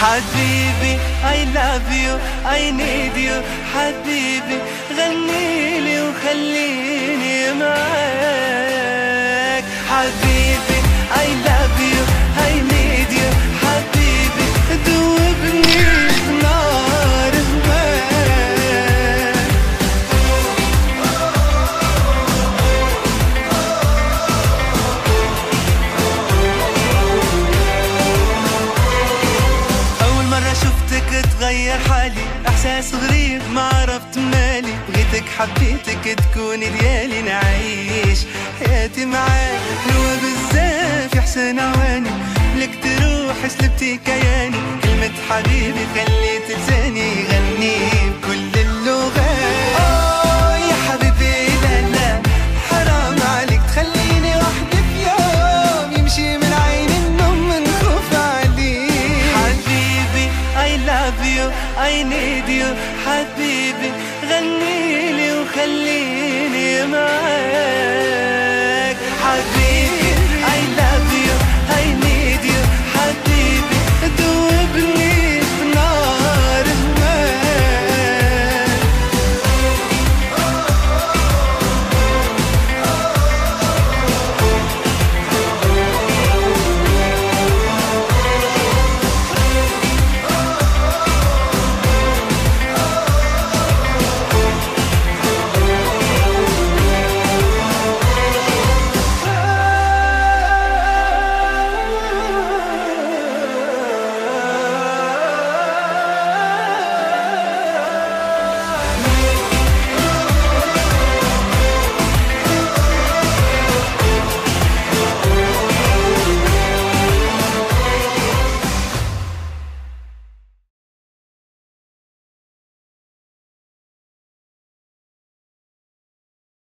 حبيبي I love you I need you حبيبي غنيلي وخليني معاك. حبيبي I love you I need you حبيبي ذوبني في نار هواك. أول مرة شفتك تغير حالي، إحساس غريب ما عرفت مالي، بغيتك حبيتك تكوني ديالي، نعيش حياتي معاك حلوة بزاف يا حسن عواني، لك تروح سلبتي كياني، كلمة حبيبي خليت لساني يغني بكل اللغات. أوه يا حبيبي لا لا حرام عليك تخليني وحدي في يوم، يمشي من عيني النوم نخوف عليك. حبيبي I love you I need you حبيبي غنيلي وخليني معاك.